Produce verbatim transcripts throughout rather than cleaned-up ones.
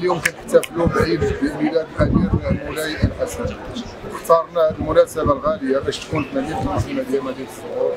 اليوم كنحتفلوا بعيد ميلاد الامير مولاي الحسن. اختارنا هذه المناسبه الغاليه باش تكون في مدينه المحمديه مدينه الصغور،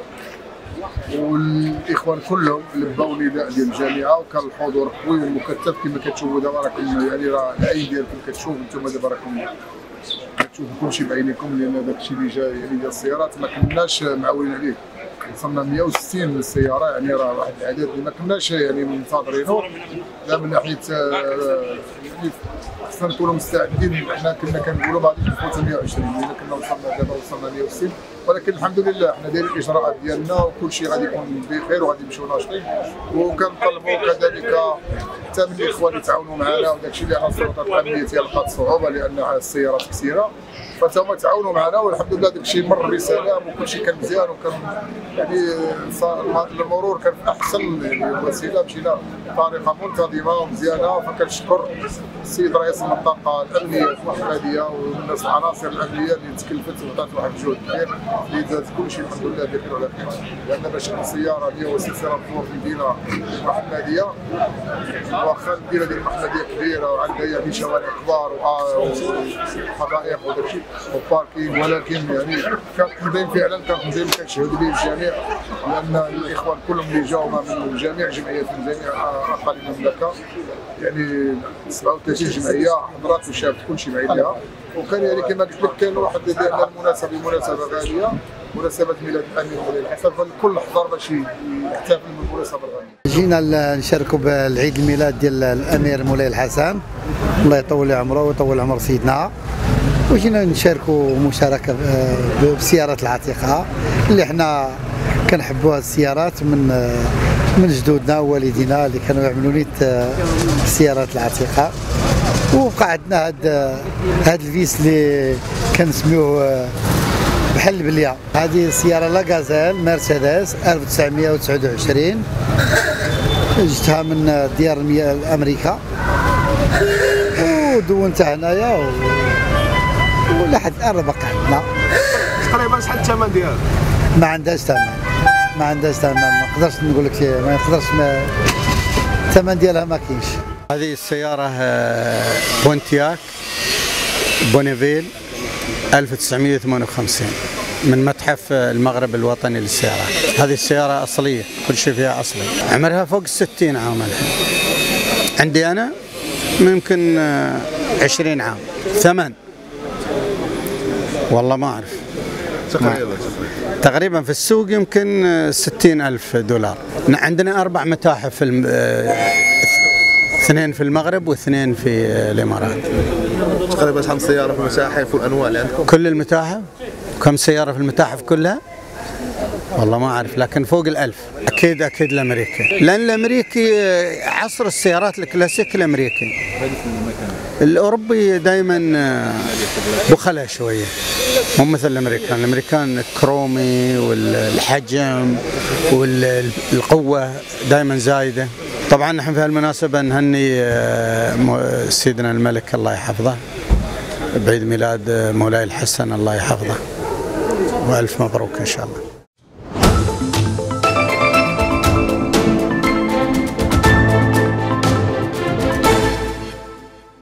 والاخوان كلهم لبوا نداء ديال الجامعه، وكان الحضور قوي ومكثف كما كتشوفوا دابا. راكم يعني راه العين ديالكم كتشوف، انتم دابا راكم كتشوفوا كلشي بعينيكم، لان داك الشيء اللي جا يعني ديال السيارات ما كناش معولين عليه. وصلنا مئة وستين من السياره، يعني راه واحد العدد اللي ما كناش يعني منتظرينه، لا من ناحيه يعني خصنا نكونوا مستعدين. حنا كنا كنقولوا غادي نفوتوا مئة وعشرين، الا كنا وصلنا دابا وصلنا مئة وستين، ولكن الحمد لله حنا دايرين الاجراءات ديالنا وكل شيء غادي يكون بخير وغادي نمشيو ناشطين. وكنطلبوا كذلك حتى من الاخوان يتعاونوا معنا، وداك الشيء اللي على السلطات الامنيه تلقات صعوبه لان السيارات كثيره، فتما تعاونوا معنا والحمد لله داك الشيء مر بسلام وكل شيء كان مزيان. وكان يعني المرور كان في احسن يعني وسيله، مشينا بطريقه منتظمه ومزيانه. فكنشكر السيد رئيس المنطقه الامنيه المحمديه والناس العناصر الامنيه اللي تكلفت وعطات واحد الجهد كبير اللي دازت كل شيء الحمد لله بخير وعلى خير. لان باش السياره هي وسيله مرور في المدينه المحمديه، واخا المدينه ديال المحمديه كبيره وعندها يعني شوارع كبار وحدائق وداك الشيء وباركينغ، ولكن يعني كان مزيان فعلا، كان مزيان كنشهد به الجميع، لان الاخوان كلهم اللي جاوا من جميع جمعيات من جميع اقاليم المملكه، يعني سبعة وثلاثين جمعيه حضرات وشافت كل شيء بعينها. وكان يعني كما قلت لك كان واحد لان المناسبه مناسبه غاليه، مناسبه ميلاد الامير مولاي الحسن، فالكل حضر باش يحتفل بالمناسبه الغاليه. جينا نشاركوا بالعيد الميلاد ديال الامير مولاي الحسن، الله يطول عمره ويطول عمر سيدنا. وجينا نشاركوا مشاركه بالسيارات العتيقه اللي حنا كنحبوها، السيارات من من جدودنا ووالدينا اللي كانوا يعملوا نيت السيارات العتيقه. وبقى عندنا هاد هاد الفيس اللي كنسميوه بحال البليه. هذه السياره لا غازيل مرسيدس ألف وتسعمئة وتسعة وعشرين، جبتها من ديار امريكا ودونتها هنايا و... ولحد الان باقي عندنا. تقريبا شحال الثمن ديالها؟ ما عندهاش ثمن، ما عندهاش ثمن، ما نقدرش نقول لك، ما نقدرش ما... الثمن ديالها ما كاينش. هذه السيارة بونتياك بونيفيل ألف وتسعمئة وثمانية وخمسين من متحف المغرب الوطني للسيارات. هذه السيارة أصلية، كل شيء فيها أصلي، عمرها فوق الستين عام الحين. عندي أنا ممكن عشرين عام. ثمن والله ما أعرف، تقريبا تقريبا في السوق يمكن ستين ألف دولار. عندنا أربع متاحف في الم... اثنين في المغرب واثنين في الإمارات. تقريبا شحال سيارة في المتاحف والأنواع اللي عندكم؟ كل المتاحف؟ كم سيارة في المتاحف كلها؟ والله ما أعرف، لكن فوق الألف. أكيد أكيد الأمريكي، لأن الأمريكي عصر السيارات الكلاسيك الأمريكي. الأوروبي دائما بخلة شوية، مو مثل الأمريكان. الأمريكان كرومي والحجم والقوة دائما زايدة. طبعا نحن في هالمناسبة نهني سيدنا الملك الله يحفظه بعيد ميلاد مولاي الحسن الله يحفظه، وألف مبروك إن شاء الله.